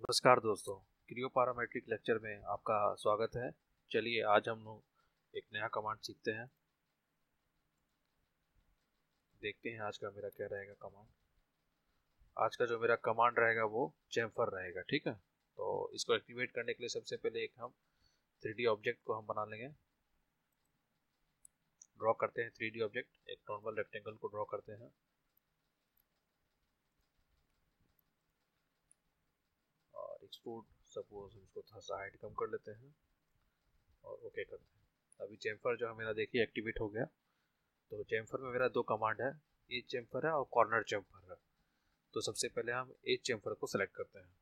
नमस्कार दोस्तों, क्रियोपैरामेट्रिक लेक्चर में आपका स्वागत है। चलिए आज हम लोग एक नया कमांड सीखते हैं। देखते हैं आज का मेरा क्या रहेगा कमांड। आज का जो मेरा कमांड रहेगा वो चैम्फर रहेगा, ठीक है। तो इसको एक्टिवेट करने के लिए सबसे पहले एक हम 3D ऑब्जेक्ट को हम बना लेंगे। ड्रॉ करते हैं 3D ऑब्जेक्ट, एक नॉर्मल रेक्टेंगल को ड्रॉ करते हैं और एक्सट्रूड सपोज इसको थोड़ा सा हाइट कम कर लेते हैं और ओके करते हैं। अभी चैम्फर जो है मेरा देखिए एक्टिवेट हो गया। तो चैम्फर में मेरा दो कमांड है, एज चैम्फर है और कॉर्नर चैम्फर है। तो सबसे पहले हम एज चैम्फर को सेलेक्ट करते हैं।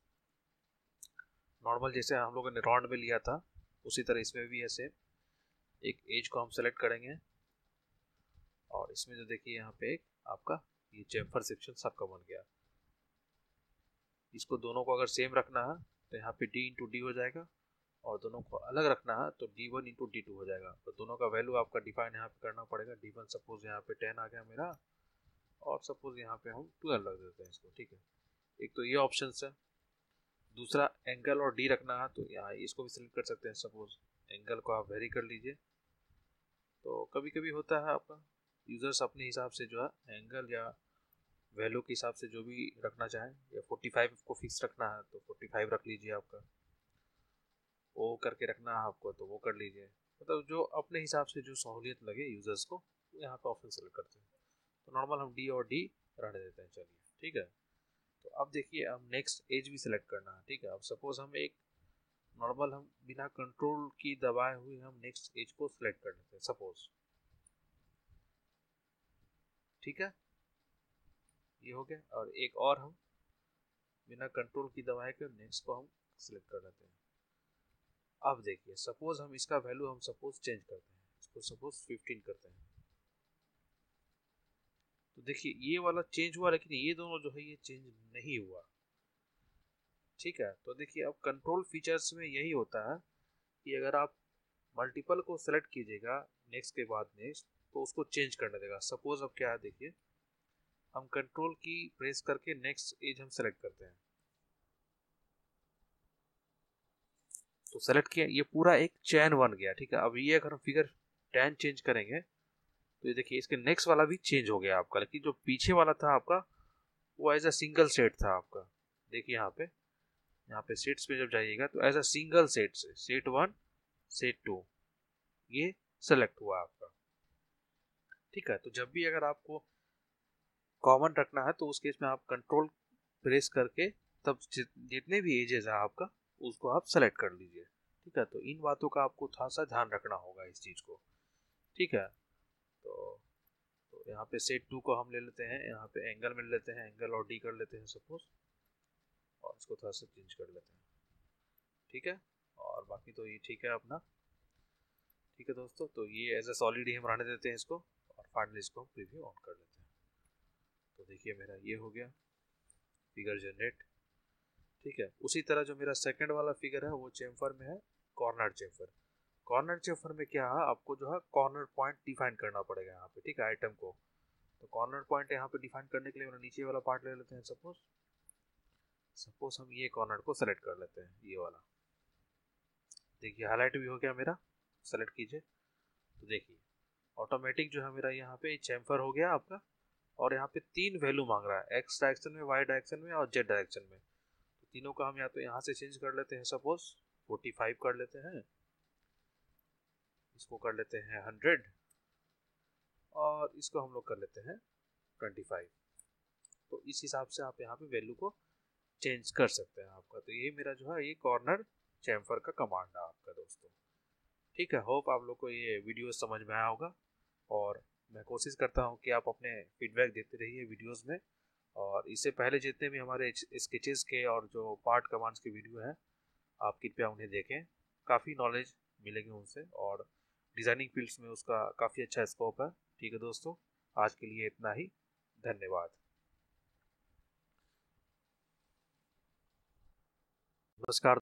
नॉर्मल जैसे हम लोगों ने राउंड में लिया था उसी तरह इसमें भी ऐसे एक एज को हम सेलेक्ट करेंगे और इसमें जो देखिए यहाँ पे एक आपका ये चैम्फर सेक्शन सबका बन गया। इसको दोनों को अगर सेम रखना है तो यहाँ पे d इंटू डी हो जाएगा और दोनों को अलग रखना है तो d1 इंटू डी2 हो जाएगा। तो दोनों का वैल्यू आपका डिफाइन यहाँ पे करना पड़ेगा। d1 सपोज यहाँ पे 10 आ गया मेरा और सपोज यहाँ पे हम 12 रख देते हैं इसको, ठीक है। एक तो ये ऑप्शन है। दूसरा एंगल और डी रखना है तो यहाँ इसको भी सिलेक्ट कर सकते हैं। सपोज एंगल को आप वेरी कर लीजिए। तो कभी कभी होता है आपका यूज़र्स अपने हिसाब से जो है एंगल या वैल्यू के हिसाब से जो भी रखना चाहें, या 45 को फिक्स रखना है तो 45 रख लीजिए। आपका वो करके रखना है आपको तो वो कर लीजिए। मतलब जो अपने हिसाब से जो सहूलियत लगे यूज़र्स को यहाँ पे ऑप्शन सेलेक्ट करते हैं। तो नॉर्मल हम डी और डी रहने देते हैं, चलिए ठीक है। तो अब देखिए हम नेक्स्ट एज भी सिलेक्ट करना है, ठीक है। अब सपोज हम एक नॉर्मल हम बिना कंट्रोल की दबाए हुए हम नेक्स्ट एज को सिलेक्ट कर लेते हैं सपोज, ठीक है। ये हो गया। और एक और हम बिना कंट्रोल की दबाए के नेक्स्ट को हम सिलेक्ट कर लेते हैं। अब देखिए सपोज हम इसका वैल्यू हम सपोज चेंज करते हैं, इसको सपोज 15 करते हैं। तो देखिए ये वाला चेंज हुआ लेकिन ये दोनों जो है ये चेंज नहीं हुआ, ठीक है। तो देखिए अब कंट्रोल फीचर्स में यही होता है कि अगर आप मल्टीपल को सेलेक्ट कीजिएगा नेक्स्ट के बाद नेक्स्ट तो उसको चेंज करने देगा। सपोज अब क्या है देखिए, हम कंट्रोल की प्रेस करके नेक्स्ट एज हम सेलेक्ट करते हैं तो सेलेक्ट किया, ये पूरा एक चैन बन गया, ठीक है। अब ये अगर हम फिगर 10 चेंज करेंगे तो ये देखिए इसके नेक्स्ट वाला भी चेंज हो गया आपका, लेकिन जो पीछे वाला था आपका वो एज अ सिंगल सेट था आपका। देखिए यहाँ पे सेट्स पे जब जाइएगा तो एज अ सिंगल सेट से सेट 1 सेट 2 ये सेलेक्ट हुआ आपका, ठीक है। तो जब भी अगर आपको कॉमन रखना है तो उस केस में आप कंट्रोल प्रेस करके तब जितने भी एजेस है आपका उसको आप सेलेक्ट कर लीजिए, ठीक है। तो इन बातों का आपको थोड़ा सा ध्यान रखना होगा इस चीज़ को, ठीक है। तो यहाँ पे सेट 2 को हम ले लेते हैं, यहाँ पे एंगल में लेते हैं, एंगल और डी कर लेते हैं सपोज और इसको थोड़ा सा चेंज कर लेते हैं, ठीक है। और बाकी तो ये ठीक है अपना, ठीक है दोस्तों। तो ये एज ए सॉलिड ही हम रहने देते हैं इसको और फाइनली इसको हम प्रीव्यू ऑन कर लेते हैं। तो देखिए मेरा ये हो गया फिगर जनरेट, ठीक है। उसी तरह जो मेरा सेकंड वाला फिगर है वो चेम्फर में है, कॉर्नर चेम्फर। कॉर्नर चेम्फर में क्या है, आपको जो है कॉर्नर पॉइंट डिफाइन करना पड़ेगा यहाँ पे, ठीक है, आइटम को। तो कॉर्नर पॉइंट यहाँ पे डिफाइन करने के लिए मेरा नीचे वाला पार्ट ले लेते हैं। सपोज हम ये कॉर्नर को सेलेक्ट कर लेते हैं, ये वाला। देखिए हाईलाइट भी हो गया मेरा, सेलेक्ट कीजिए तो देखिए ऑटोमेटिक जो है मेरा यहाँ पे चेम्फर हो गया आपका। और यहाँ पे तीन वैल्यू मांग रहा है, एक्स डायरेक्शन में, वाई डायरेक्शन में और जेड डायरेक्शन में। तो तीनों का हम या तो यहाँ से चेंज कर लेते हैं, सपोज 45 कर लेते हैं, इसको कर लेते हैं 100 और इसको हम लोग कर लेते हैं 25। तो इस हिसाब से आप यहाँ पे वैल्यू को चेंज कर सकते हैं आपका। तो ये मेरा जो है ये कॉर्नर चैम्फर का कमांड है आपका दोस्तों, ठीक है। होप आप लोग को ये वीडियो समझ में आया होगा और मैं कोशिश करता हूँ कि आप अपने फीडबैक देते रहिए वीडियोस में। और इससे पहले जितने भी हमारे स्केचेस के और जो पार्ट कमांड्स के वीडियो हैं आप कृपया उन्हें देखें, काफ़ी नॉलेज मिलेगी उनसे और डिज़ाइनिंग फील्ड्स में उसका काफ़ी अच्छा स्कोप है, ठीक है दोस्तों। आज के लिए इतना ही, धन्यवाद। नमस्कार।